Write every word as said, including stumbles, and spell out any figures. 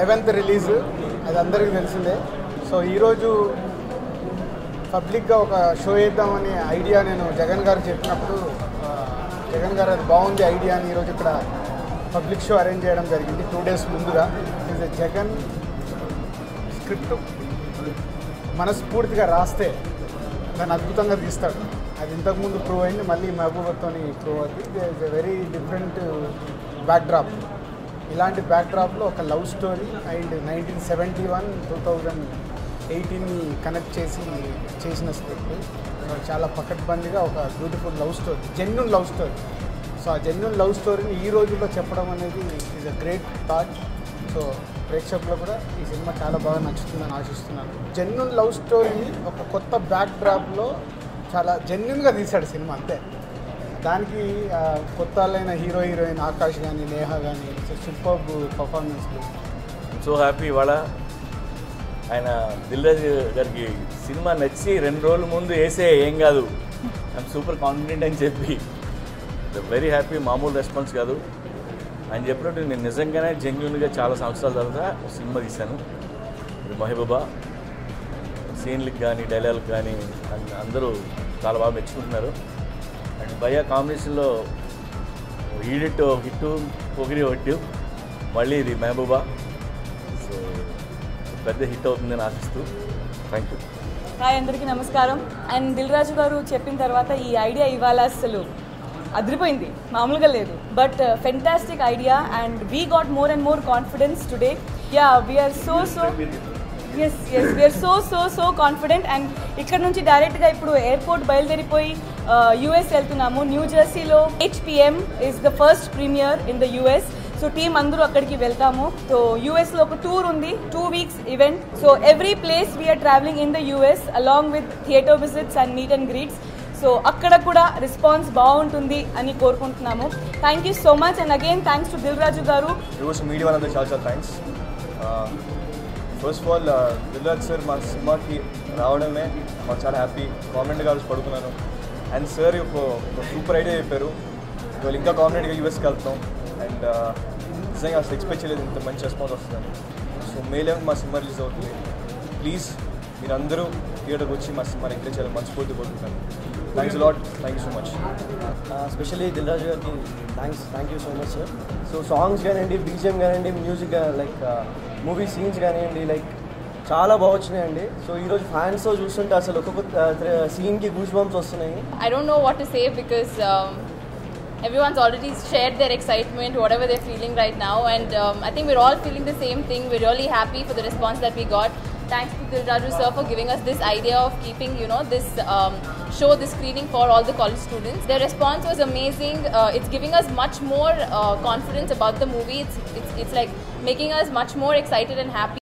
Eleventh release, అది అందరికీ తెలిసిందే. సో ఈరోజు పబ్లిక్గా ఒక షో వేద్దామని ఐడియా నేను జగన్ గారు చెప్పినప్పుడు, జగన్ గారు అది బాగుంది ఐడియా అని ఈరోజు ఇక్కడ పబ్లిక్ షో అరేంజ్ చేయడం జరిగింది టూ డేస్ ముందుగా. ఇది జగన్ స్క్రిప్ట్ మనస్ఫూర్తిగా రాస్తే దాన్ని అద్భుతంగా తీస్తాడు. అది ఇంతకుముందు ప్రూవ్ అయింది, మళ్ళీ మహబూబాతో ప్రూవ్ అవుతుంది. It's a very different backdrop. ఇలాంటి బ్యాక్డ్రాప్లో ఒక love story and nineteen seventy one two thousand ఎయిటీన్ని కనెక్ట్ చేసి చేసిన స్క్రిప్ట్. చాలా పకడ్బందీగా ఒక beautiful love story, genuine love story. So ఆ జెన్యూన్ లవ్ స్టోరీని ఈ రోజుల్లో చెప్పడం అనేది is a great thought. So ప్రేక్షకులు కూడా ఈ సినిమా చాలా బాగా నచ్చుతుందని ఆశిస్తున్నాను. జెన్యూన్ లవ్ స్టోరీని ఒక కొత్త బ్యాక్ డ్రాప్లో చాలా జెన్యూన్గా తీశాడు సినిమా, అంతే. దానికి కొత్త వాళ్ళైన హీరో హీరోయిన్ ఆకాష్ కానీ నేహ కానీ సూపర్బ్ పర్ఫార్మెన్స్లు. So happy. ఇవాళ ఆయన దిల్ రాజు గారికి సినిమా నచ్చి రెండు రోజుల ముందు వేసే ఏం కాదు, ఐఎమ్ సూపర్ కాన్ఫిడెంట్ అని చెప్పి వెరీ హ్యాపీ. మామూలు రెస్పాన్స్ కాదు. ఆయన చెప్పినట్టు నేను నిజంగానే జెన్యూన్గా చాలా సంవత్సరాల తర్వాత సినిమా తీశాను. మహబూబా సీన్లకు కానీ డైలాగ్కి కానీ అందరూ చాలా బాగా మెచ్చుకుంటున్నారు. అండ్ భయ్యా కాంబినేషన్లో ఈడిట్ హిట్, పొగిరి ఒకటి, మళ్ళీ ఇది మహబూబా. సో పెద్ద హిట్ అవుతుందని ఆశిస్తూ థ్యాంక్ యూ. హాయ్, అందరికీ నమస్కారం. అండ్ దిల్ రాజు గారు చెప్పిన తర్వాత ఈ ఐడియా ఇవాళ అసలు అదిరిపోయింది, మామూలుగా లేదు. But fantastic idea and we got more and more confidence today. Yeah, we are so so S S we are so so so confident. And ఇక్కడ నుంచి డైరెక్ట్గా ఇప్పుడు ఎయిర్పోర్ట్ బయలుదేరిపోయి యూఎస్ వెళ్తున్నాము. న్యూ జెర్సీలో eight PM is the first premiere in the US. So team అందరూ అక్కడికి వెళ్తాము. సో యూఎస్లో ఒక టూర్ ఉంది, two weeks event. So every place we are travelling in the US along with theatre visits and meet and greets. So అక్కడ కూడా response బాగుంటుంది అని కోరుకుంటున్నాము. Thank you so much. And again thanks to Dil Raju గారు. ఈరోజు మీడియా వాళ్ళందరూ చాలా చాలా thanks. First of all Dil Raju sir మా సినిమాకి రావడమే మాకు చాలా హ్యాపీ. కాన్ఫిడెంట్గా గారు పడుకున్నాను. అండ్ సార్ ఒక సూపర్ ఐడియా చెప్పారు. ఇవాళ ఇంకా కాన్ఫిడెంట్గా యూఎస్కి వెళ్తాం. అండ్ నిజంగా అసలు ఎక్స్పెక్ట్ చేయలేదు ఇంత మంచి రెస్పాన్స్ వస్తుందని. సో మే లెవెన్ మా సినిమా రిలీజ్ అవుతుంది. ప్లీజ్ మీరందరూ థియేటర్కి వచ్చి మా సినిమాని ఎంకరేజ్ చేయాలి మనస్ఫూర్తి కోరుకుంటాను. Thanks lot. Thank you so much. Specially Dil Raju గారికి thanks thank you so much sir. So songs కానివ్వండి, బీజిఎం కానివ్వండి, మ్యూజిక్ లైక్ మూవీ సీన్స్ కానివ్వండి, లైక్ చాలా బాగా వచ్చినాయండి. సో ఈరోజు ఫ్యాన్స్తో చూస్తుంటే అసలు ఒక్కొక్క సీన్కి గూస్ బంప్స్ వస్తున్నాయి. I don't know what to say because um, everyone's already shared their excitement, whatever they're feeling right now, and um, I think we're all feeling the same thing. We're really happy for the response that we got. Thanks to Dil Raju sir for giving us this idea of keeping, you know, this um, show, this screening for all the college students. Their response was amazing. Uh, it's giving us much more uh, confidence about the movie. It's, it's, it's like making us much more excited and happy.